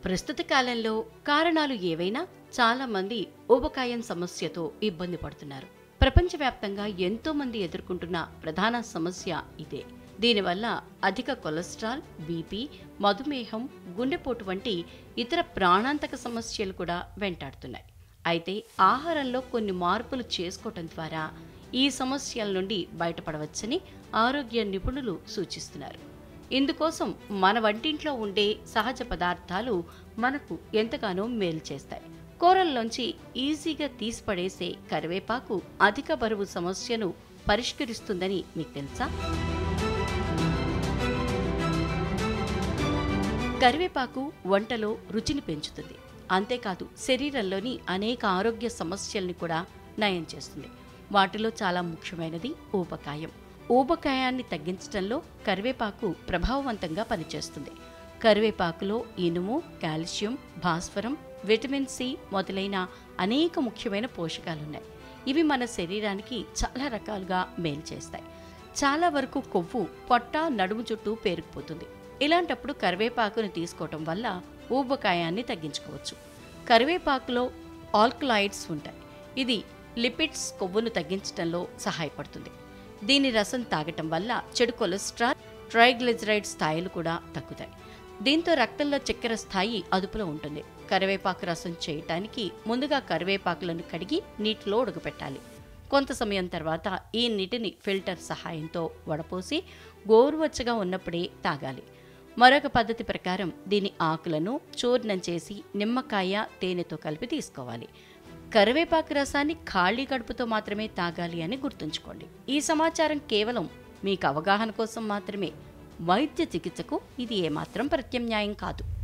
ప్రస్తుత కాలంలో కారణాలు ఏవైనా చాలా మంది ఊబకాయం సమస్యతో ఇబ్బంది పడుతున్నారు. ప్రపంచవ్యాప్తంగా ఎంతో మంది ఎదుర్కొంటున్న ప్రధాన సమస్య ఇదే. దీనివల్ల అధిక కొలెస్ట్రాల్, బీపీ, మధుమేహం, గుండెపోటు వంటి ఇతర ప్రాణాంతక సమస్యలు కూడా వెంటాడుతున్నాయి. అయితే ఆహారంలో కొన్ని మార్పులు చేసుకోవటం ద్వారా ఈ సమస్యల నుండి బయటపడవచ్చని ఆరోగ్య నిపుణులు సూచిస్తున్నారు. ఇందుకోసం మన వంటింట్లో ఉండే సహజ పదార్థాలు మనకు ఎంతగానో మేలు చేస్తాయి. కూరల్లోంచి ఈజీగా తీసిపడేసే కరివేపాకు అధిక బరువు సమస్యను పరిష్కరిస్తుందని మీకు తెలుసా? కరివేపాకు వంటలో రుచిని పెంచుతుంది. అంతేకాదు శరీరంలోని అనేక ఆరోగ్య సమస్యల్ని కూడా నయం చేస్తుంది. వాటిలో చాలా ముఖ్యమైనది ఊబకాయం. ఊబకాయాన్ని తగ్గించడంలో కరివేపాకు ప్రభావవంతంగా పనిచేస్తుంది. కరివేపాకులో ఇనుము, కాల్షియం, భాస్వరం, విటమిన్ సి మొదలైన అనేక ముఖ్యమైన పోషకాలున్నాయి. ఇవి మన శరీరానికి చాలా రకాలుగా మేలు చేస్తాయి. చాలా వరకు కొవ్వు పొట్ట, నడుము చుట్టూ పేరుకుపోతుంది. ఇలాంటప్పుడు కరివేపాకును తీసుకోవటం వల్ల ఊబకాయాన్ని తగ్గించుకోవచ్చు. కరివేపాకులో ఆల్కలాయిడ్స్ ఉంటాయి. ఇది లిపిడ్స్, కొవ్వును తగ్గించడంలో సహాయపడుతుంది. దీని రసం తాగటం వల్ల చెడు కొలెస్ట్రాల్, ట్రైగ్లిజరైడ్ స్థాయిలు కూడా తగ్గుతాయి. దీంతో రక్తంలో చక్కెర స్థాయి అదుపులో ఉంటుంది. కరివేపాకు రసం చేయటానికి ముందుగా కరివేపాకులను కడిగి నీటిలో ఉడకపెట్టాలి. కొంత సమయం తర్వాత ఈ నీటిని ఫిల్టర్ సహాయంతో వడపోసి గోరువెచ్చగా ఉన్నప్పుడే తాగాలి. మరొక పద్ధతి ప్రకారం దీని ఆకులను చూర్ణం చేసి నిమ్మకాయ, తేనెతో కలిపి తీసుకోవాలి. కరివేపాకు రసాన్ని ఖాళీ కడుపుతో మాత్రమే తాగాలి అని గుర్తుంచుకోండి. ఈ సమాచారం కేవలం మీకు అవగాహన కోసం మాత్రమే. వైద్య చికిత్సకు ఇది ఏమాత్రం ప్రత్యామ్నాయం కాదు.